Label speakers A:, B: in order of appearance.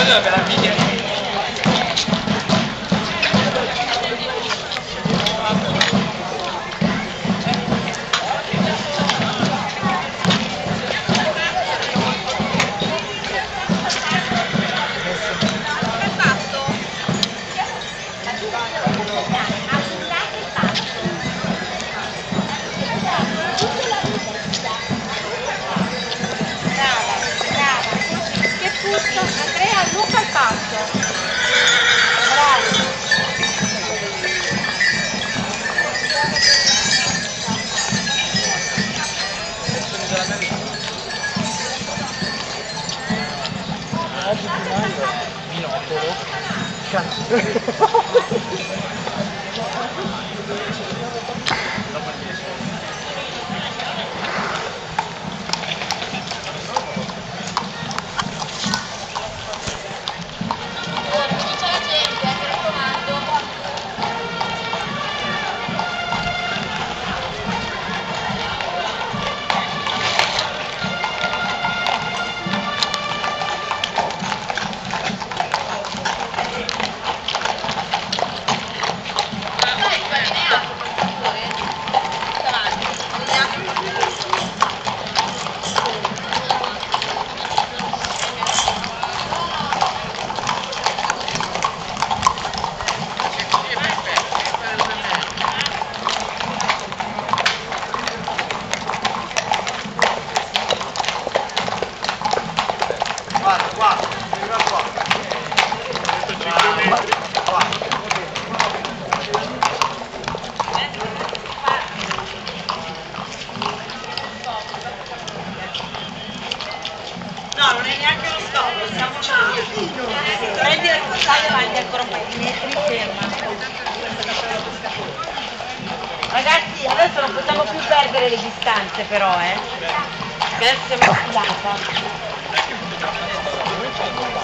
A: Quella è una meraviglia.
B: Andrea, Luca al passo. Bravo.
A: Oggi di Mario, binocolo,
C: Guarda, arriva qua.
B: No, non è neanche lo stop, siamo prendi la stai avanti ancora un paio di metri, ferma. Ragazzi, adesso non possiamo più perdere le distanze però, che adesso siamo in sfilata.